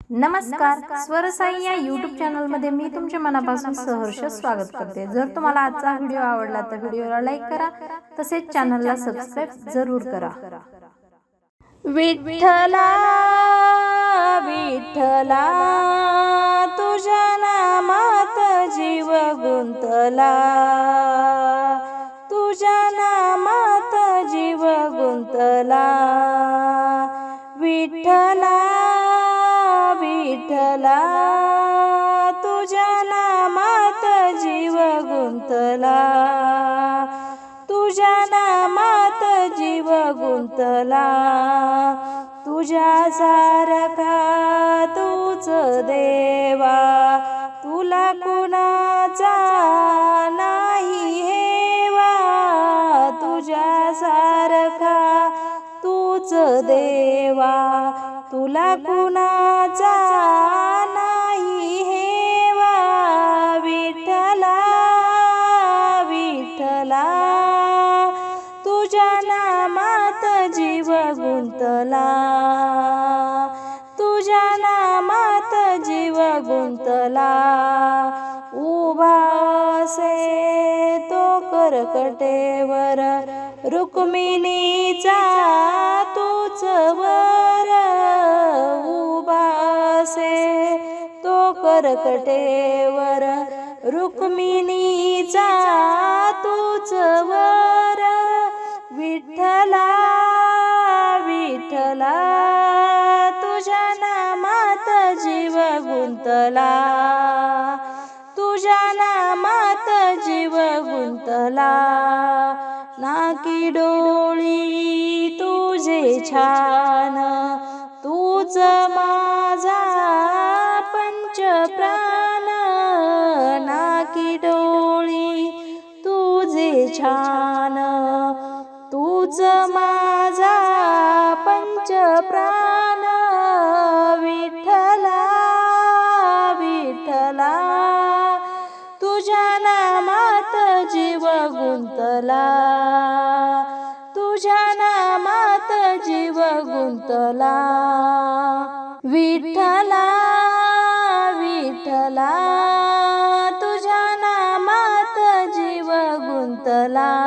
नमस्कार, स्वर साई या यूट्यूब चॅनलमध्ये मी तुमच्या मनापासून सहर्ष स्वागत करते। जर तुम्हाला आजचा व्हिडिओ आवडला तर व्हिडिओला लाईक करा, तसेच चॅनलला सबस्क्राइब जरूर करा। विठ्ठला विठ्ठला तुझ्या नामात जीव गुंतला, तुझ्या नामात जीव गुंतला। विठ्ठला विठ्ठला तुझ्या नामात जीव गुंतला, तुझ्या नामात जीव गुंतला। तुझ्या सारखा तूच देवा, तुला कुणाचा नाही हेवा। तुझ्या सारखा तूच देवा, तुला कुणाचा नाही हेवा। विठ्ठला विठ्ठला तुझ्या नामात जीव गुंतला, तुझ्या नामात जीव गुंतला। उभा असे तो कर्कटेवर, रुक्मिणीचा तूच वर। उभा असे तो कर्कटेवर, रुक्मिणीचा तूच वर। विठ्ठला विठ्ठला तुझ्या नामात जीव गुंतला, तुझ्या नामात जीव गुंतला। नाकी डोळी तुझे छान, तूच माझा पंचप्राण। नाकी डोळी तुझे छान, तूच माझा पंचप्राण। विठ्ठला विठ्ठला तुझ्या नामात जीव गुंतला, तुझ्या नामात जीव गुंतला। विठ्ठला विठ्ठला तुझ्या नामात जीव गुंतला।